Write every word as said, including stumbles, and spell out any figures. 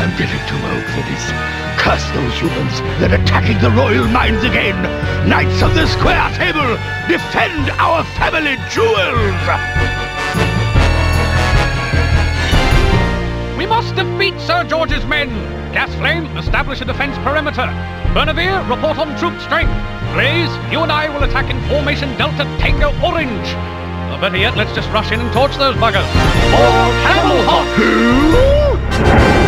I'm getting too old for this. Curse those humans! They're attacking the royal mines again! Knights of the square table, defend our family jewels! We must defeat Sir George's men! Gas Flame, establish a defense perimeter. Bernavir, report on troop strength. Blaze, you and I will attack in formation Delta Tango Orange. Or better yet, let's just rush in and torch those buggers. Or Camel Hot!